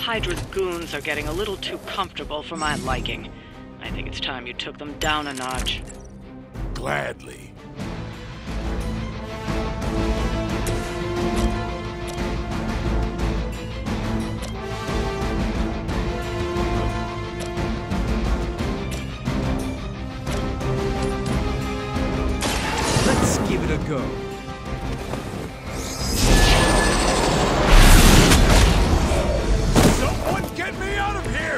Hydra's goons are getting a little too comfortable for my liking. I think it's time you took them down a notch. Gladly. Let's give it a go. Someone get me out of here!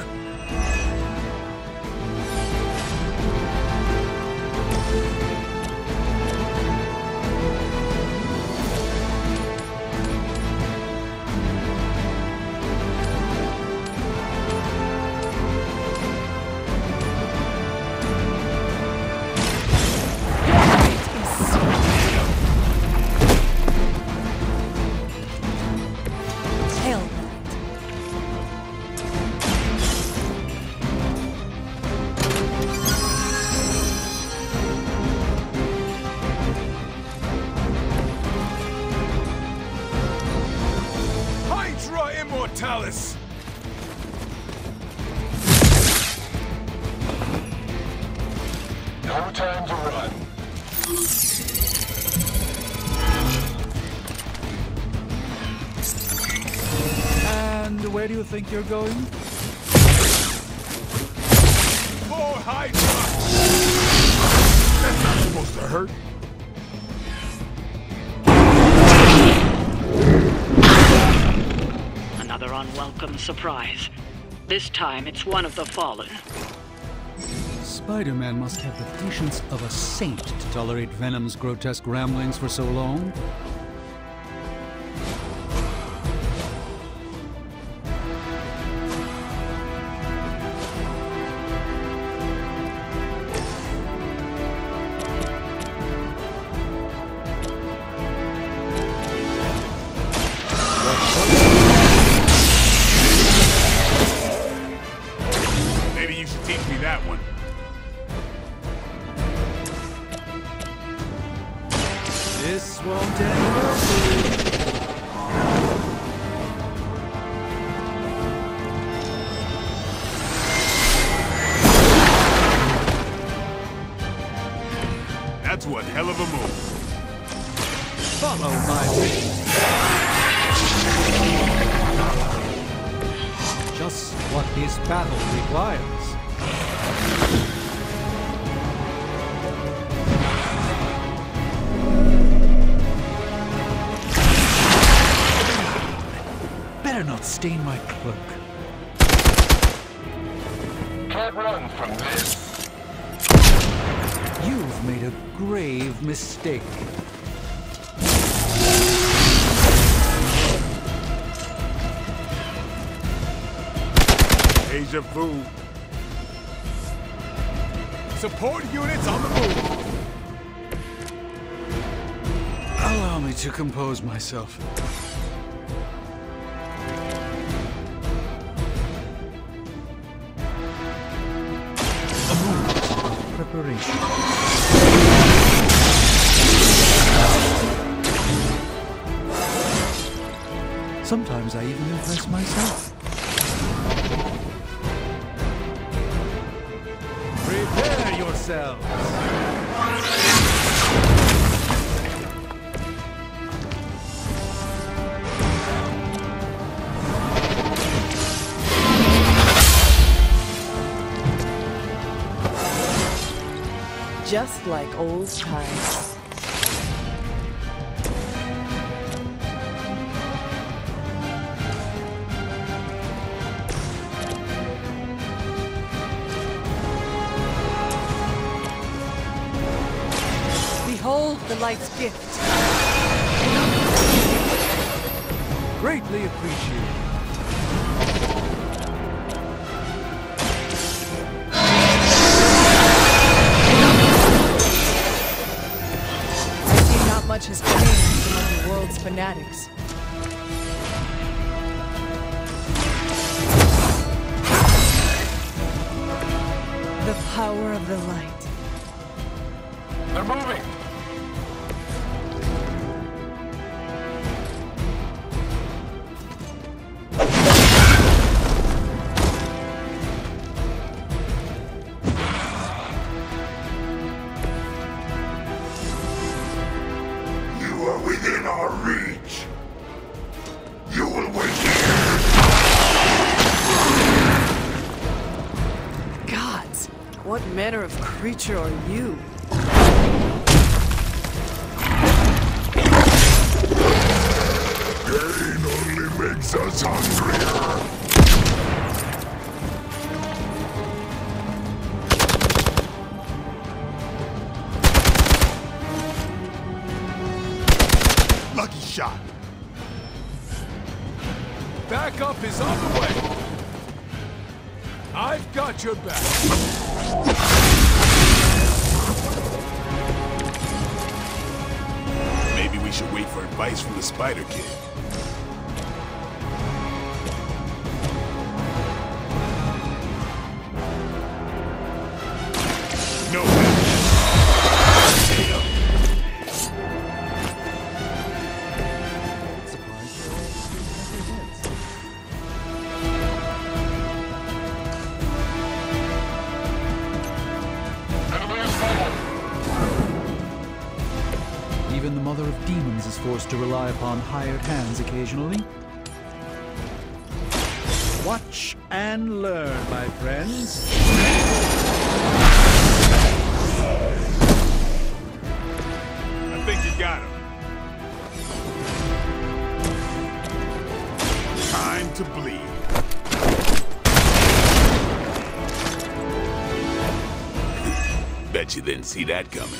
Hydra Immortalis! No time to run. And where do you think you're going? Poor Hydra! That's not supposed to hurt. Another unwelcome surprise. This time it's one of the Fallen. Spider-Man must have the patience of a saint to tolerate Venom's grotesque ramblings for so long. Maybe you should teach me that one. This won't end well. That's one hell of a move. Follow my lead. Just what this battle requires. Better not stain my cloak. Can't run from this. You've made a grave mistake. Deja vu. Support units on the move. Allow me to compose myself. A moment of preparation. Sometimes I even impress myself. Prepare yourselves. Just like old times. Behold the light's gift. Greatly appreciated. Much has changed among the world's fanatics. The power of the light. They're moving. manner of creature are you? Pain only makes us hungrier. Lucky shot. Backup is on the way. I've got your back. Maybe we should wait for advice from the Spider Kid. No way. Even the Mother of Demons is forced to rely upon hired hands occasionally. Watch and learn, my friends. I think you got him. Time to bleed. Bet you didn't see that coming.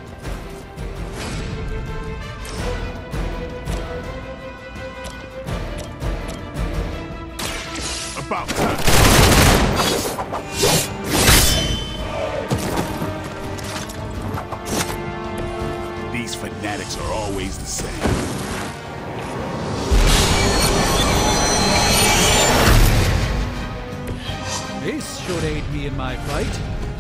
About time. These fanatics are always the same. This should aid me in my fight.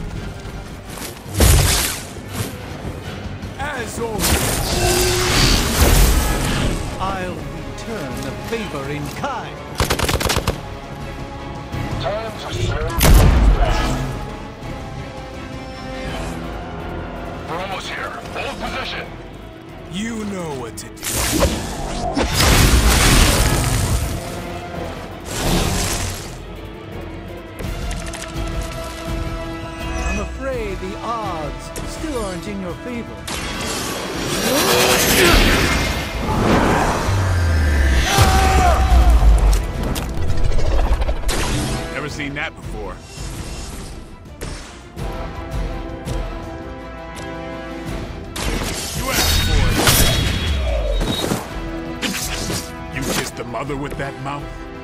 As always. I'll return the favor in kind. Time to serve. We're almost here. Hold position. You know what to do. I'm afraid the odds still aren't in your favor. Never seen that before. You asked for it. You kissed the mother with that mouth?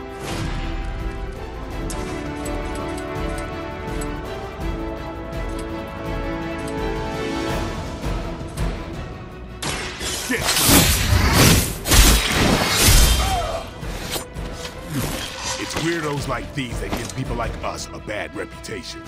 It's weirdos like these that give people like us a bad reputation.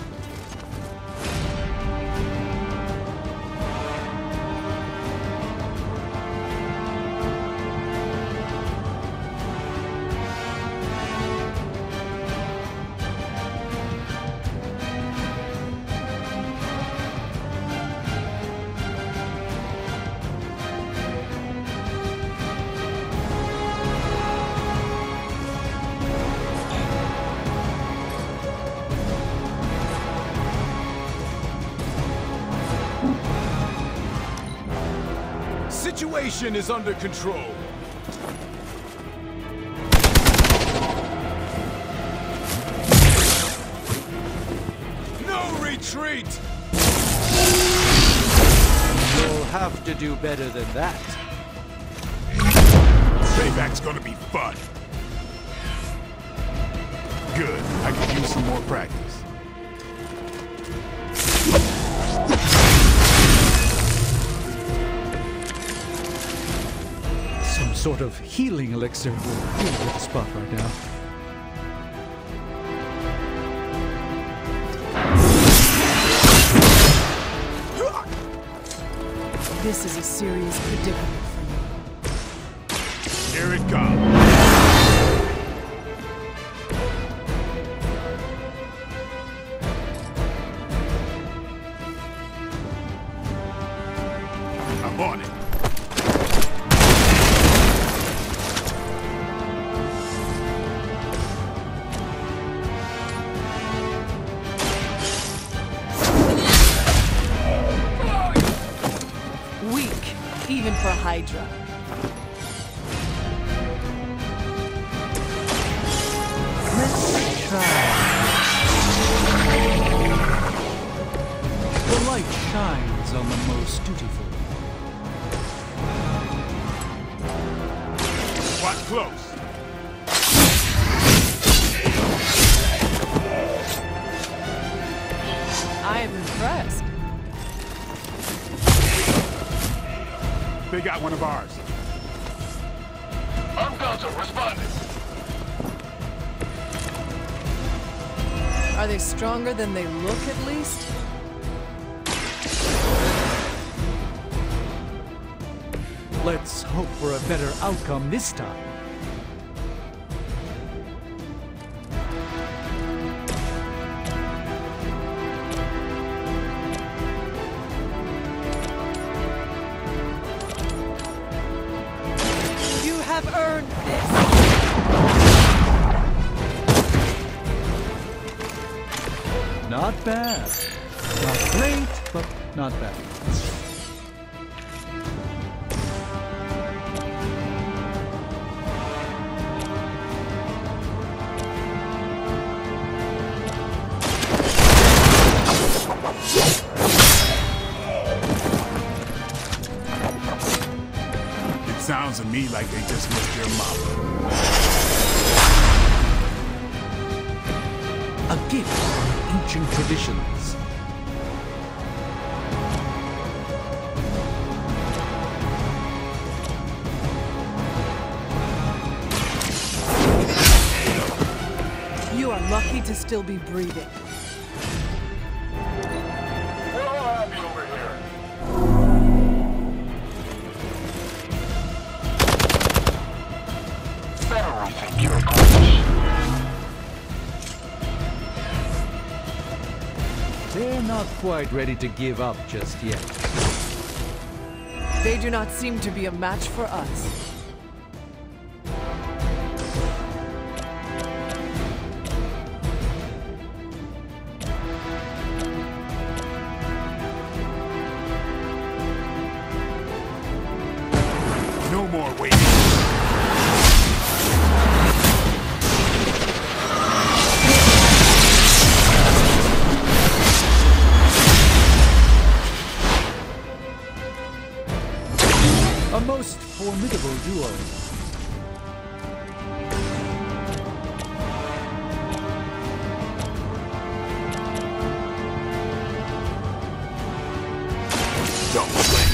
Situation is under control. No retreat! You'll have to do better than that. Payback's gonna be fun. Good. I could use some more practice. Some sort of healing elixir will really hit the spot right now. This is a serious predicament for you. Here it comes. I'm on it. Hydra. Let's try. The light shines on the most dutiful. Watch close. I am impressed. They got one of ours. Armcounter responding. Are they stronger than they look, at least? Let's hope for a better outcome this time. You have earned this! Not bad. Not great, but not bad. It sounds to me like they just missed their mama. A gift from ancient traditions. You are lucky to still be breathing. We're all happy over here. Better rethink your course. They're not quite ready to give up just yet. They do not seem to be a match for us. No more waiting. A most formidable duo. Don't blink.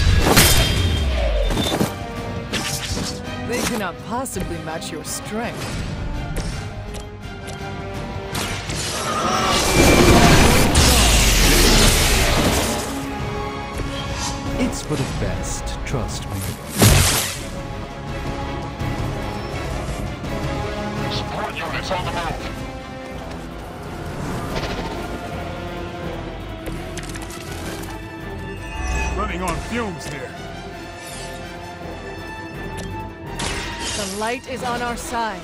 They cannot possibly match your strength. It's for the best, trust me. Support units on the move. Running on fumes here. The light is on our side.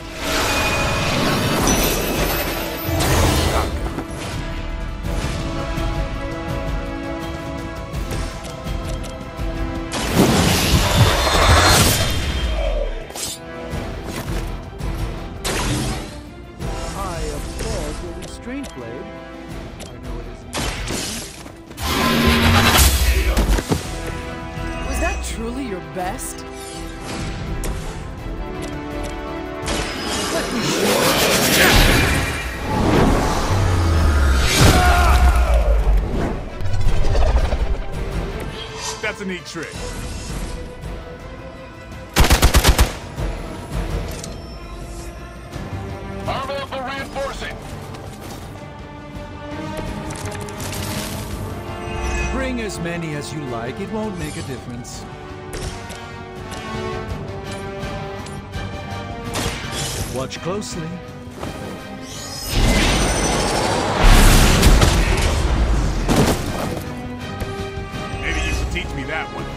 I applaud your restraint, Blade. I know it isn't. Was that truly your best? Let me show you. That's a neat trick. Arm Alpha reinforcing. Bring as many as you like, it won't make a difference. Watch closely. Maybe you should teach me that one.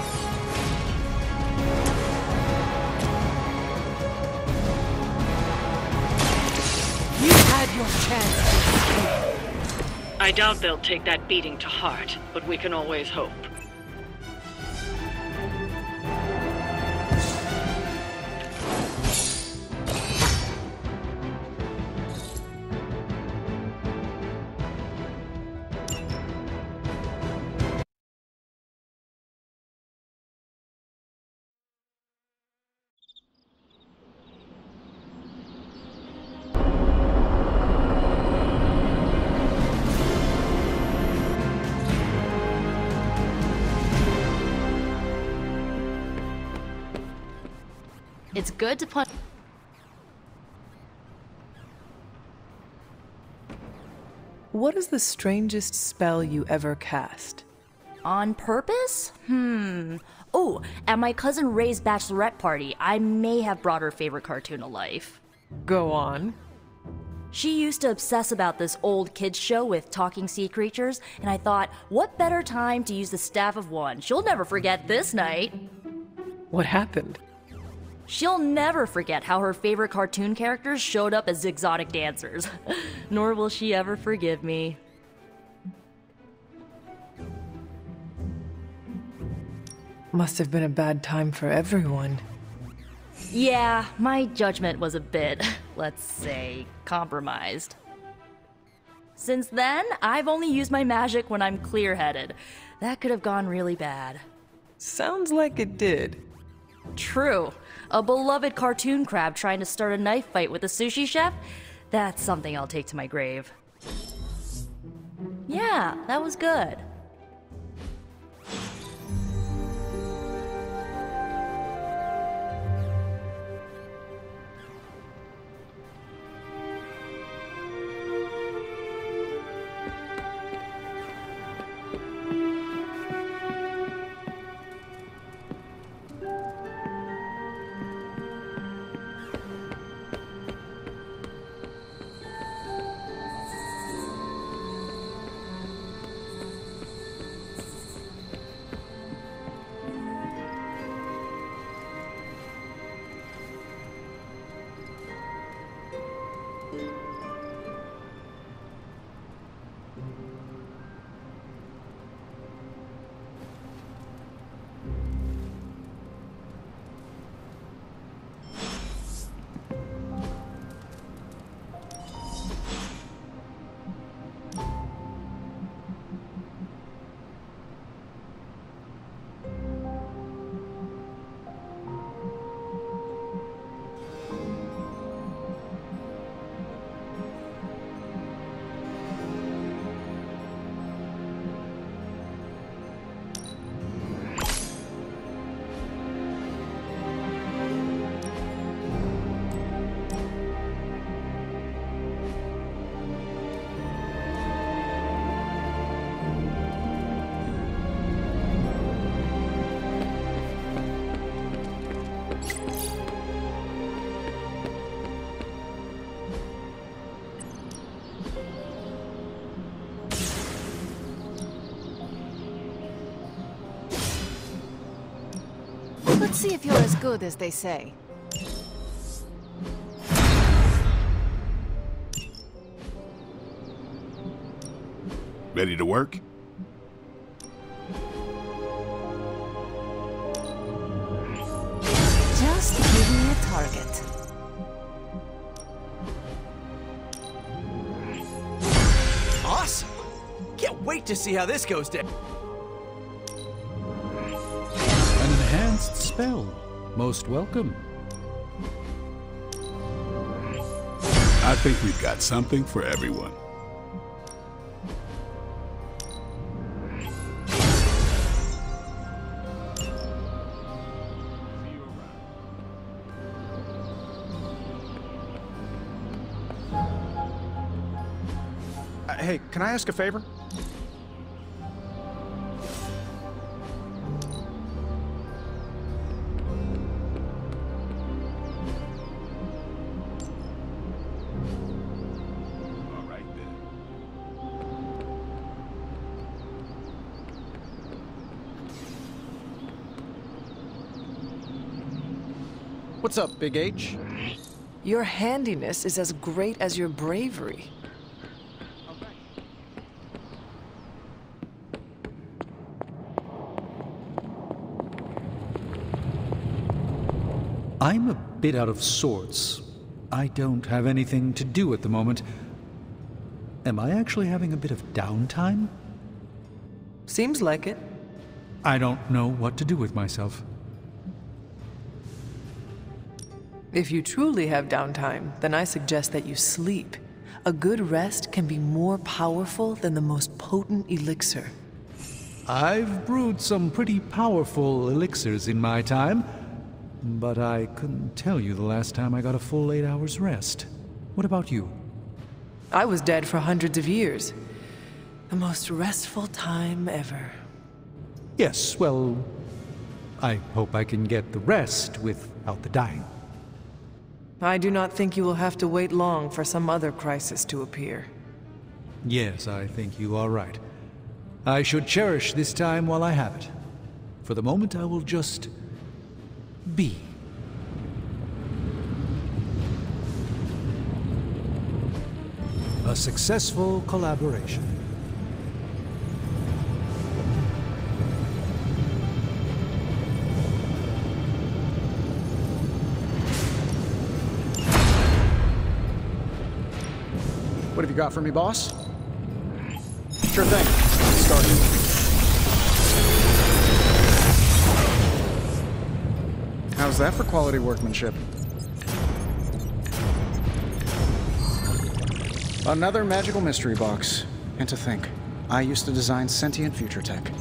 You had your chance to escape. I doubt they'll take that beating to heart, but we can always hope. good to punch. What is the strangest spell you ever cast? On purpose? Oh, at my cousin Ray's bachelorette party, I may have brought her favorite cartoon to life. Go on. She used to obsess about this old kids show with talking sea creatures, and I thought, what better time to use the Staff of One? She'll never forget this night. What happened? She'll never forget how her favorite cartoon characters showed up as exotic dancers. Nor will she ever forgive me. Must have been a bad time for everyone. Yeah, my judgment was a bit, let's say, compromised. Since then, I've only used my magic when I'm clear-headed. That could have gone really bad. Sounds like it did. True. A beloved cartoon crab trying to start a knife fight with a sushi chef? That's something I'll take to my grave. Yeah, that was good. Let's see if you're as good as they say. Ready to work? Just give me a target. Awesome! Can't wait to see how this goes down. An enhanced spell. Most welcome. I think we've got something for everyone. Hey, can I ask a favor? All right then. What's up, Big H? Your handiness is as great as your bravery. I'm a bit out of sorts. I don't have anything to do at the moment. Am I actually having a bit of downtime? Seems like it. I don't know what to do with myself. If you truly have downtime, then I suggest that you sleep. A good rest can be more powerful than the most potent elixir. I've brewed some pretty powerful elixirs in my time. but I couldn't tell you the last time I got a full 8 hours rest. What about you? I was dead for hundreds of years. The most restful time ever. Yes, well, I hope I can get the rest without the dying. I do not think you will have to wait long for some other crisis to appear. Yes, I think you are right. I should cherish this time while I have it. For the moment, I will just be. A successful collaboration. What have you got for me, boss? Sure thing. Let's start it. How's that for quality workmanship? Another magical mystery box. And to think, I used to design sentient future tech.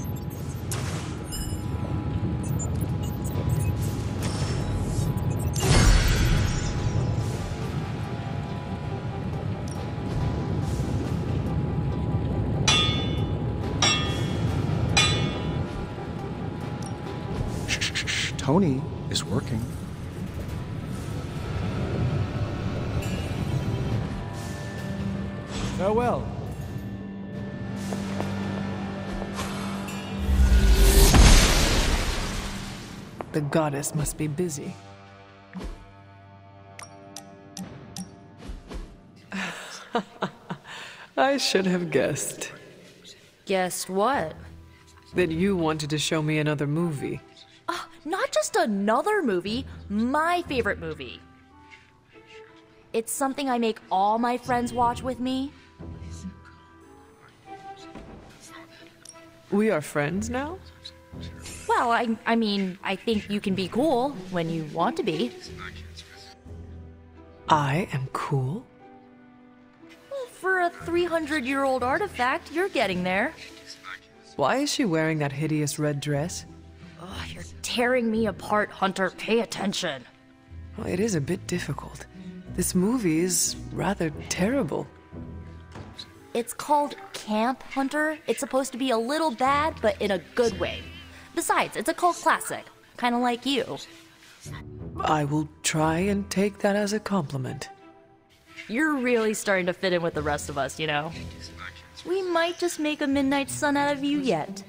Tony is working. Farewell. The goddess must be busy. I should have guessed. Guessed what? That you wanted to show me another movie. Not just another movie, my favorite movie. It's something I make all my friends watch with me. We are friends now? Well, I mean, I think you can be cool when you want to be. I am cool? Well, for a 300-year-old artifact, you're getting there. Why is she wearing that hideous red dress? Oh, you're tearing me apart, Hunter. Pay attention. Well, it is a bit difficult. This movie is rather terrible. It's called Camp, Hunter. It's supposed to be a little bad, but in a good way. Besides, it's a cult classic, kind of like you. I will try and take that as a compliment. You're really starting to fit in with the rest of us, you know? We might just make a Midnight Sun out of you yet.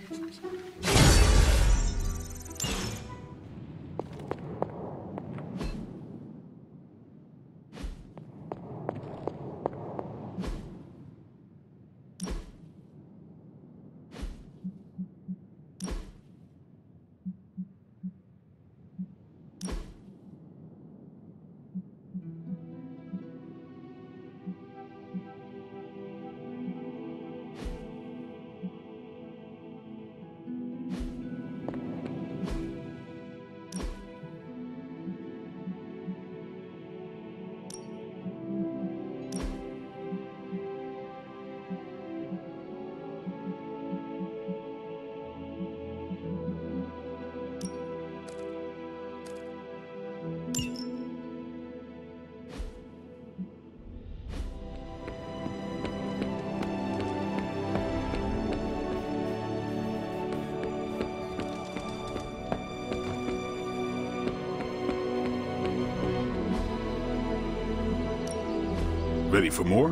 Ready for more?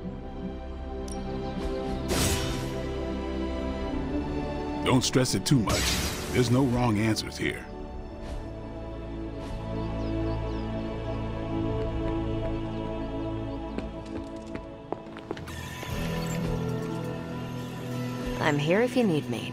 Don't stress it too much. There's no wrong answers here. I'm here if you need me.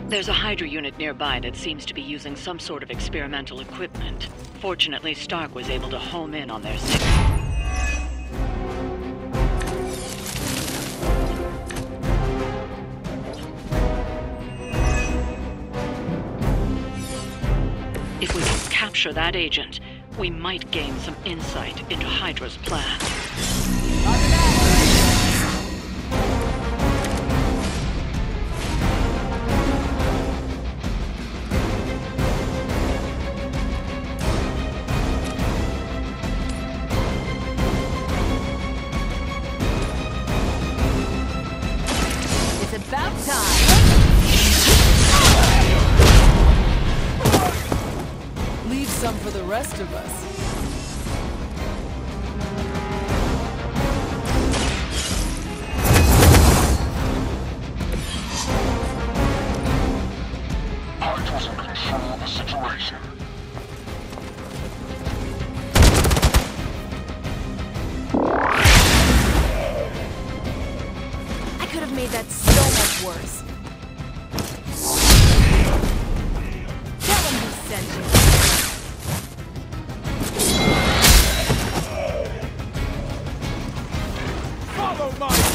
There's a Hydra unit nearby that seems to be using some sort of experimental equipment. Fortunately, Stark was able to home in on their signal. If we can capture that agent, we might gain some insight into Hydra's plan. Some for the rest of us. Hydra's in control of the situation. I could have made that so much worse. Tell him who sent you. Follow my lead!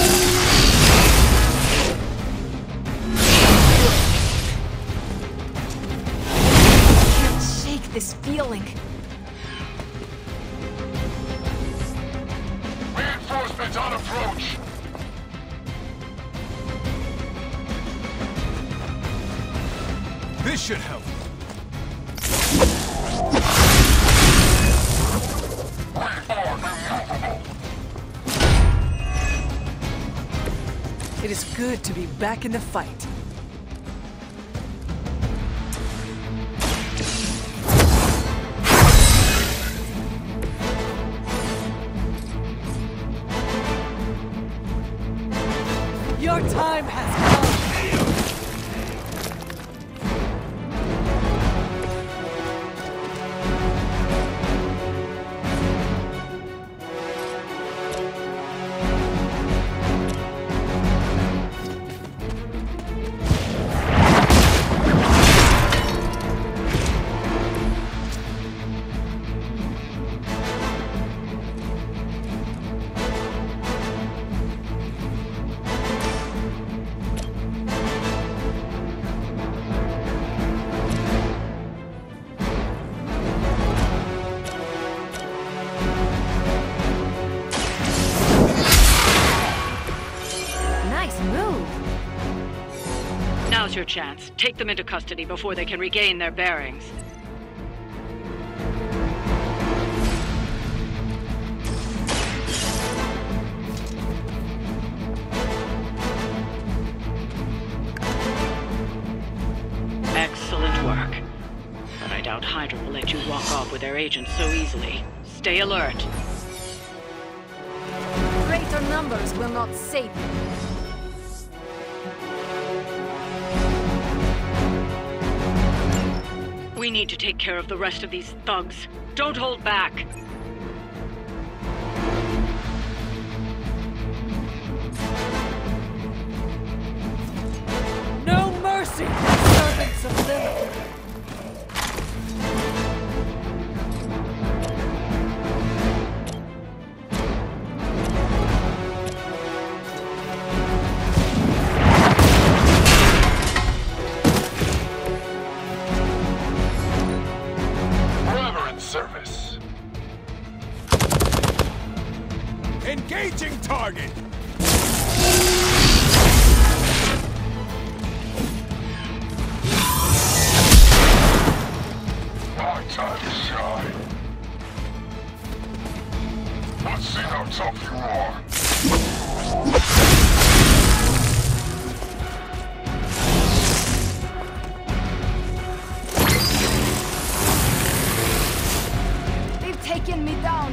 I can't shake this feeling. Reinforcements on approach! This should help. It is good to be back in the fight. Your time has come. Now's your chance. Take them into custody before they can regain their bearings. Excellent work. But I doubt Hydra will let you walk off with their agents so easily. Stay alert. Greater numbers will not save you. We need to take care of the rest of these thugs. Don't hold back. No mercy, servants of Lilith. Service. Engaging target! My time to shine. Let's see how tough you are. Taking me down.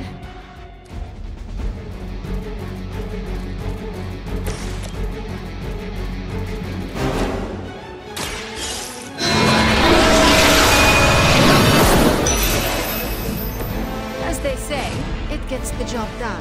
As they say, it gets the job done.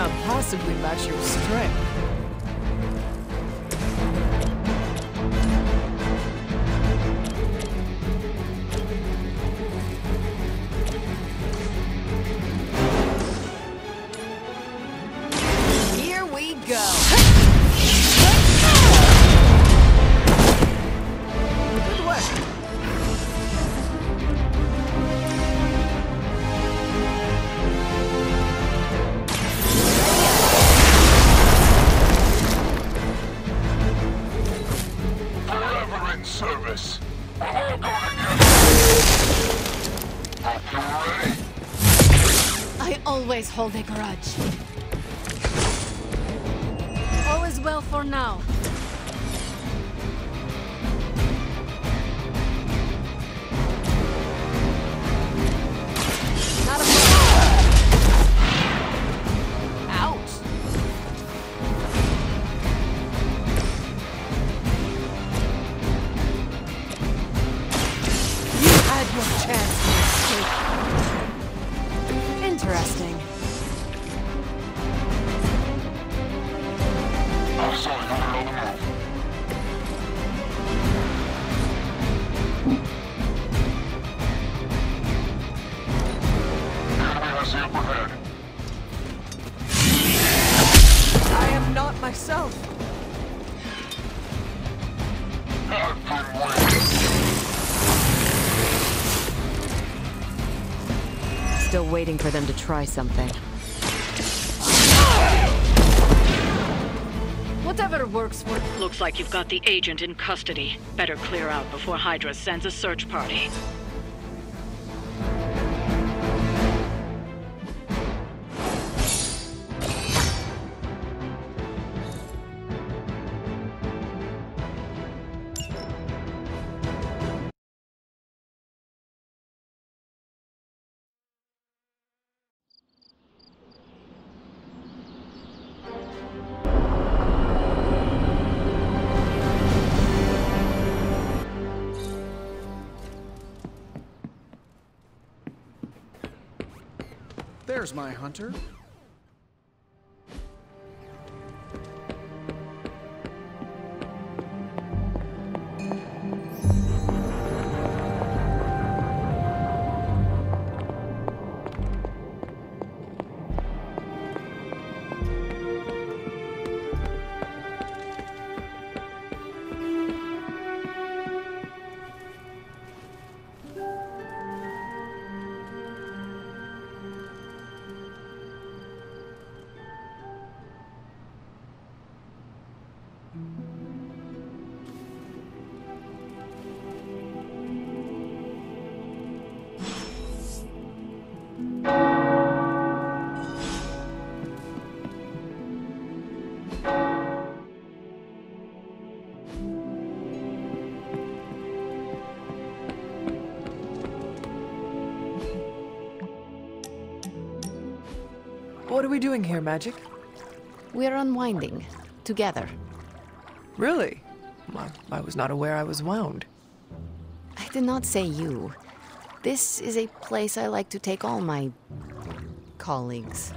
cannot possibly match your strength. Here we go. Good work. Forever in service. I always hold a grudge. All is well for now. Not a problem. Ouch. You had your chance to escape. Interesting. I saw you on the move. Enemy has the upper hand. I am not myself. I've been waiting. Still waiting for them to try something. Whatever works for... Looks like you've got the agent in custody. Better clear out before Hydra sends a search party. There's my hunter. What are we doing here, Magic? We're unwinding. Together. Really? I was not aware I was wound. I did not say you. This is a place I like to take all my... colleagues.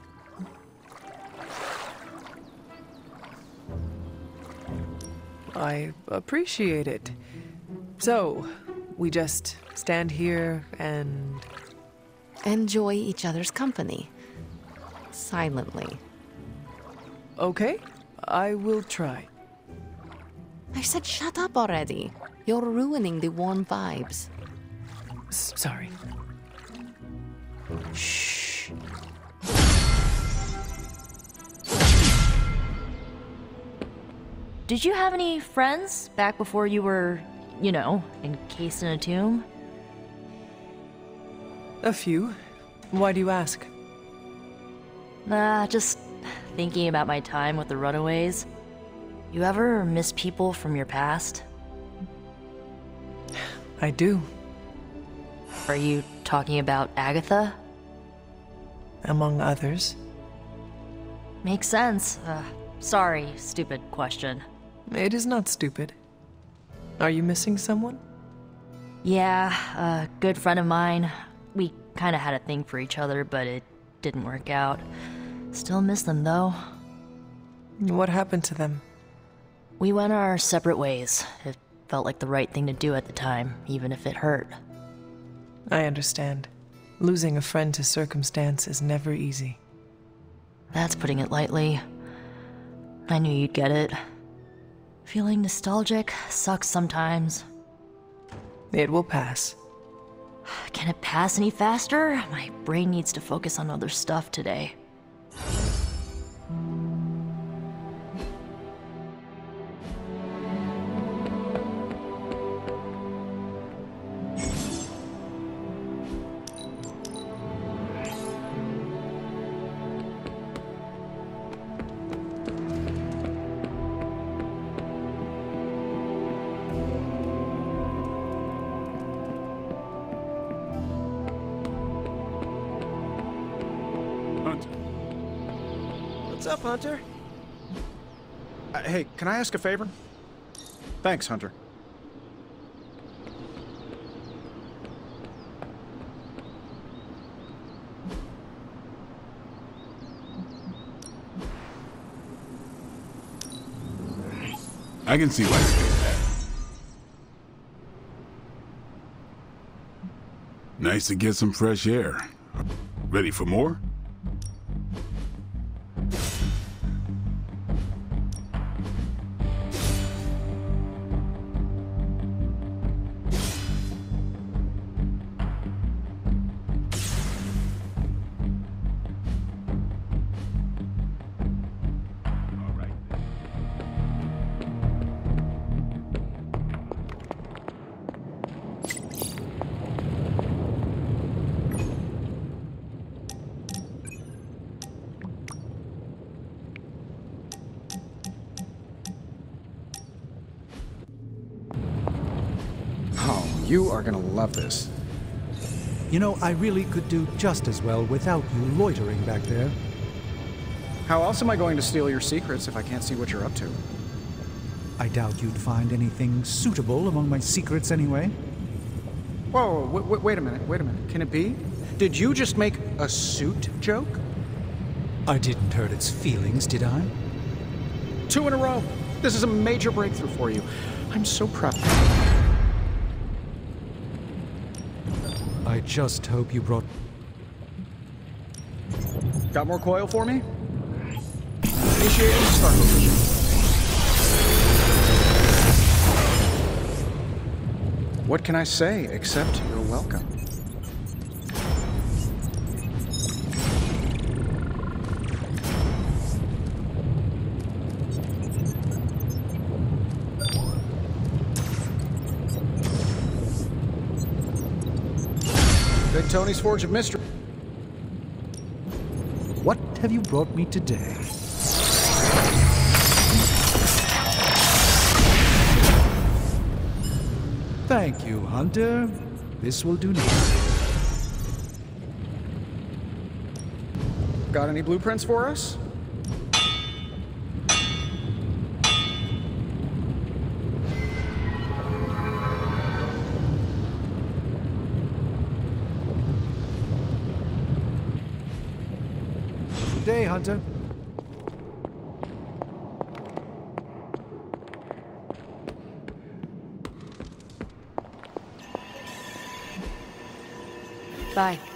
I appreciate it. So, we just stand here and... Enjoy each other's company. Silently. Okay, I will try. I said shut up already. You're ruining the warm vibes. Sorry. Shh. Did you have any friends back before you were, you know, encased in a tomb? A few. Why do you ask? Just thinking about my time with the Runaways. You ever miss people from your past? I do. Are you talking about Agatha? Among others. Makes sense. Sorry, stupid question. It is not stupid. Are you missing someone? Yeah, a good friend of mine. We kinda had a thing for each other, but it didn't work out. Still miss them, though. What happened to them? We went our separate ways. It felt like the right thing to do at the time, even if it hurt. I understand. Losing a friend to circumstance is never easy. That's putting it lightly. I knew you'd get it. Feeling nostalgic sucks sometimes. It will pass. Can it pass any faster? My brain needs to focus on other stuff today. What's up, Hunter? Hey, can I ask a favor? Thanks, Hunter. I can see why you did that. Nice to get some fresh air. Ready for more? You are gonna love this. You know, I really could do just as well without you loitering back there. How else am I going to steal your secrets if I can't see what you're up to? I doubt you'd find anything suitable among my secrets anyway. Whoa, wait a minute. Can it be? Did you just make a suit joke? I didn't hurt its feelings, did I? 2 in a row. This is a major breakthrough for you. I'm so proud. I just hope you brought... Got more coil for me? Initiating start position. What can I say except you're welcome? Big Tony's Forge of Mystery. What have you brought me today? Thank you, Hunter. This will do now. Got any blueprints for us? Good day, Hunter. Bye.